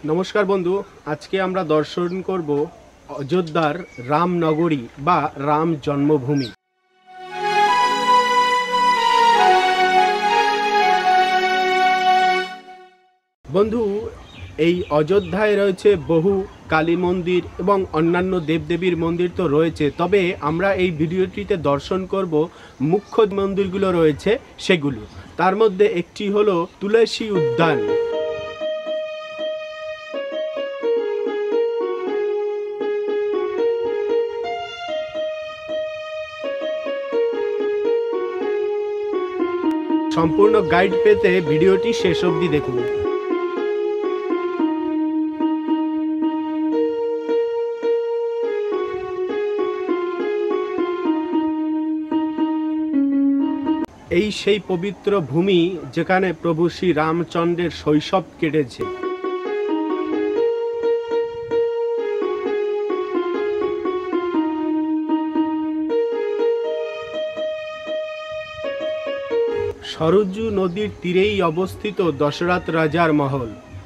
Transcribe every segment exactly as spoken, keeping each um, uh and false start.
नमस्कार बंधु, आज के आमरा दर्शन करब अयोध्यार रामनगरी बा राम जन्मभूमि। बंधु এই অযোধ্যায় রয়েছে বহু কালী মন্দির এবং অন্যান্য দেবদেবীর মন্দির তো রয়েছে, তবে আমরা এই ভিডিওটিতে দর্শন করব মুখ্য মন্দিরগুলো রয়েছে সেগুলো। তার মধ্যে একটি হলো তুলসী উদ্যান। সম্পূর্ণ গাইড পেতে ভিডিওটি শেষ অবধি দেখুন। এই সেই পবিত্র ভূমি যেখানে প্রভু শ্রী রামচন্দ্রের শৈশব কেটেছে। সরযূ নদীর তীরেই অবস্থিত দশরথ রাজার মহল।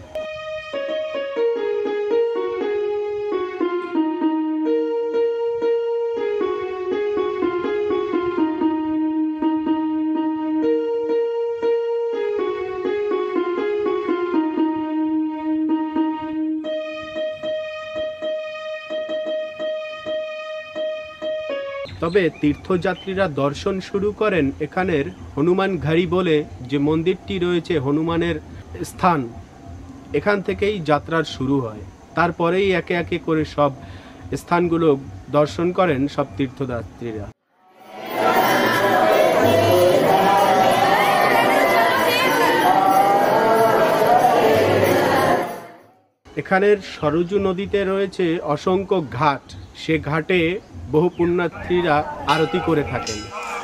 তবে তীর্থযাত্রীরা দর্শন শুরু করেন এখানের হনুমান ঘাড়ি বলে যে মন্দিরটি রয়েছে, হনুমানের স্থান, এখান থেকেই যাত্রার শুরু হয়। তারপরেই একে একে করে সব স্থানগুলো দর্শন করেন সব তীর্থযাত্রীরা। এখানের সরযূ নদীতে রয়েছে অসংখ্য ঘাট, সে ঘাটে বহু পুণ্যার্থীরা আরতি করে থাকেন।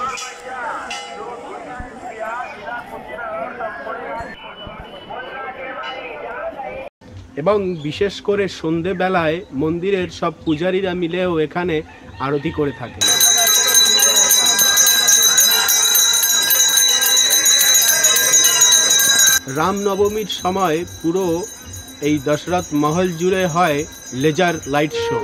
এবং বিশেষ করে সন্ধেবেলায় মন্দিরের সব পূজারীরা মিলেও এখানে আরতি করে থাকেন। রামনবমীর সময় পুরো এই দশরথ মহল জুড়ে হয় লেজার লাইট শো।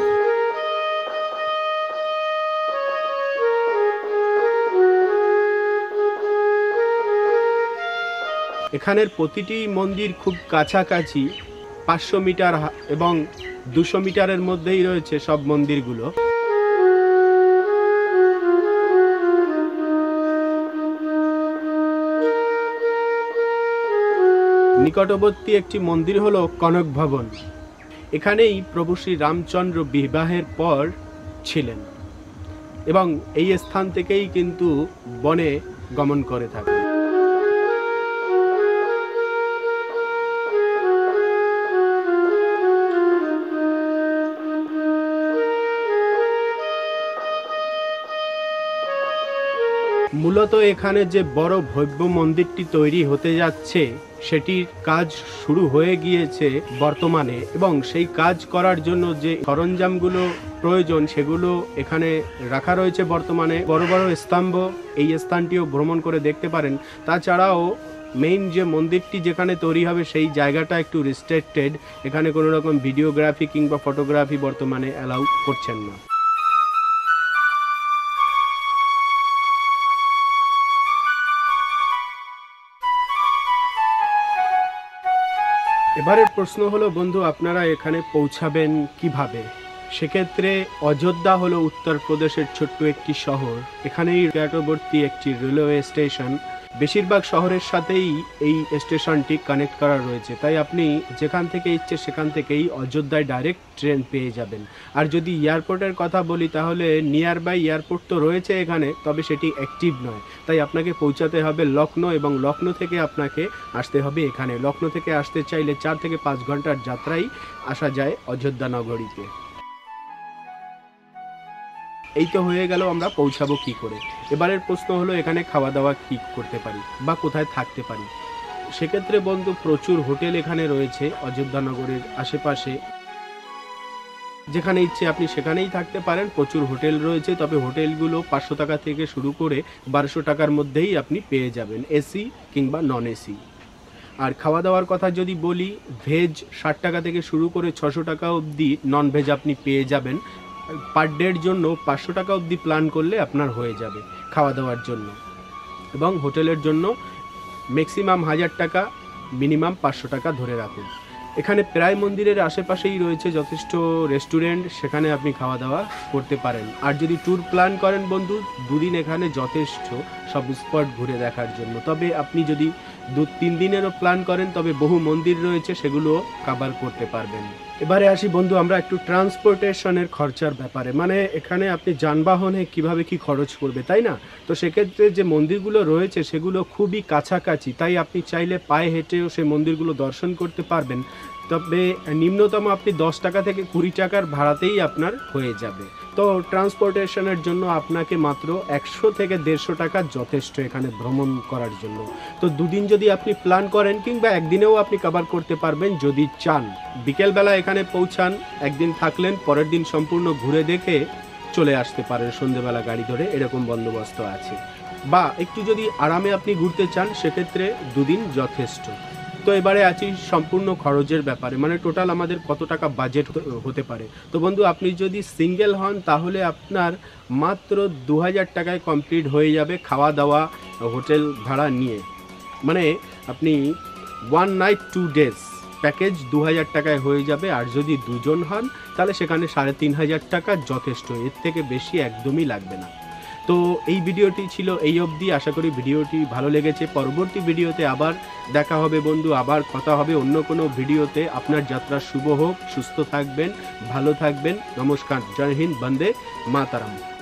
এখানের প্রতিটি মন্দির খুব কাছাকাছি, পাঁচশো মিটার এবং দুশো মিটারের মধ্যেই রয়েছে সব মন্দিরগুলো। নিকটবর্তী একটি মন্দির হলো কনক ভবন। এখানেই প্রভু শ্রী রামচন্দ্র বিবাহের পর ছিলেন এবং এই স্থান থেকেই কিন্তু বনে গমন করে থাকেন। মূলত এখানে যে বড় ভব্য মন্দিরটি তৈরি হতে যাচ্ছে সেটির কাজ শুরু হয়ে গিয়েছে বর্তমানে, এবং সেই কাজ করার জন্য যে সরঞ্জামগুলো প্রয়োজন সেগুলো এখানে রাখা রয়েছে বর্তমানে। বড় বড় স্তম্ভ, এই স্থানটিও ভ্রমণ করে দেখতে পারেন। তাছাড়াও মেইন যে মন্দিরটি যেখানে তৈরি হবে সেই জায়গাটা একটু রেস্ট্রিক্টেড, এখানে কোনো রকম ভিডিওগ্রাফি কিংবা ফটোগ্রাফি বর্তমানে অ্যালাউ করছেন না। এবারের প্রশ্ন হলো বন্ধু, আপনারা এখানে পৌঁছাবেন কিভাবে? সেক্ষেত্রে অযোধ্যা হলো উত্তরপ্রদেশের ছোট্ট একটি শহর। এখানেই নিকটবর্তী একটি রেলওয়ে স্টেশন, বেশিরভাগ শহরের সাথেই এই স্টেশনটি কানেক্ট করা রয়েছে, তাই আপনি যেখান থেকে ইচ্ছে সেখান থেকেই অযোধ্যায় ডাইরেক্ট ট্রেন পেয়ে যাবেন। আর যদি এয়ারপোর্টের কথা বলি তাহলে নিয়ার বাই এয়ারপোর্ট তো রয়েছে এখানে, তবে সেটি অ্যাক্টিভ নয়, তাই আপনাকে পৌঁছাতে হবে লখনৌ এবং লখনৌ থেকে আপনাকে আসতে হবে এখানে। লখনৌ থেকে আসতে চাইলে চার থেকে পাঁচ ঘন্টার যাত্রায় আসা যায় অযোধ্যা নগরীতে। এই তো হয়ে গেল আমরা পৌঁছাবো কি করে। এবারের প্রশ্ন হলো এখানে খাওয়া দাওয়া কি করতে পারি বা কোথায় থাকতে পারি। সেক্ষেত্রে বন্ধু প্রচুর হোটেল এখানে রয়েছে অযোধ্যা নগরের আশেপাশে। যেখানে ইচ্ছে আপনি সেখানেই থাকতে পারেন। প্রচুর হোটেল রয়েছে, তবে হোটেলগুলো পাঁচশো টাকা থেকে শুরু করে বারোশো টাকার মধ্যেই আপনি পেয়ে যাবেন, এসি কিংবা নন এসি। আর খাওয়া দাওয়ার কথা যদি বলি, ভেজ ষাট টাকা থেকে শুরু করে ছশো টাকা অবধি নন ভেজ আপনি পেয়ে যাবেন। পার ডের জন্য পাঁচশো টাকা অবধি প্ল্যান করলে আপনার হয়ে যাবে খাওয়া দাওয়ার জন্য। এবং হোটেলের জন্য ম্যাক্সিমাম হাজার টাকা, মিনিমাম পাঁচশো টাকা ধরে রাখুন। এখানে প্রায় মন্দিরের আশেপাশেই রয়েছে যথেষ্ট রেস্টুরেন্ট, সেখানে আপনি খাওয়া দাওয়া করতে পারেন। আর যদি ট্যুর প্ল্যান করেন বন্ধু, দুদিন এখানে যথেষ্ট সব স্পট ঘুরে দেখার জন্য। তবে আপনি যদি দু তিন দিনেরও প্ল্যান করেন তবে বহু মন্দির রয়েছে, সেগুলো কভার করতে পারবেন। এবারে আসি বন্ধু আমরা একটু ট্রান্সপোর্টেশনের খরচার ব্যাপারে, মানে এখানে আপনি যানবাহনে কিভাবে কি খরচ করবে, তাই না? তো সেক্ষেত্রে যে মন্দিরগুলো রয়েছে সেগুলো খুবই কাছাকাছি, তাই আপনি চাইলে পায়ে হেঁটেও সেই মন্দিরগুলো দর্শন করতে পারবেন। তবে নিম্নতম আপনি দশ টাকা থেকে কুড়ি টাকার ভাড়াতেই আপনার হয়ে যাবে। তো ট্রান্সপোর্টেশনের জন্য আপনাকে মাত্র একশো থেকে দেড়শো টাকা যথেষ্ট এখানে ভ্রমণ করার জন্য। তো দুদিন যদি আপনি প্ল্যান করেন কিংবা একদিনেও আপনি কভার করতে পারবেন যদি চান। বিকেলবেলা এখানে পৌঁছান, একদিন থাকলেন, পরের দিন সম্পূর্ণ ঘুরে দেখে চলে আসতে পারেন সন্ধ্যেবেলা গাড়ি ধরে, এরকম বন্দোবস্ত আছে। বা একটু যদি আরামে আপনি ঘুরতে চান সেক্ষেত্রে দুদিন যথেষ্ট। তো এবারে আছি সম্পূর্ণ খরচের ব্যাপারে, মানে টোটাল আমাদের কত টাকা বাজেট হতে পারে। তো বন্ধু আপনি যদি সিঙ্গেল হন তাহলে আপনার মাত্র দু হাজার টাকায় কমপ্লিট হয়ে যাবে খাওয়া দাওয়া হোটেল ভাড়া নিয়ে। মানে আপনি one night two days package দু হাজার টাকায় হয়ে যাবে। আর যদি দুজন হন তাহলে সেখানে সাড়ে তিন হাজার টাকা যথেষ্ট, এর থেকে বেশি একদমই লাগবে না। তো এই ভিডিওটি ছিল এই অবধি, আশা করি ভিডিওটি ভালো লেগেছে। পরবর্তী ভিডিওতে আবার দেখা হবে বন্ধু, আবার কথা হবে অন্য কোনো ভিডিওতে। আপনার যাত্রা শুভ হোক, সুস্থ থাকবেন, ভালো থাকবেন। নমস্কার, জয় হিন্দ, বন্দে মাতারাম।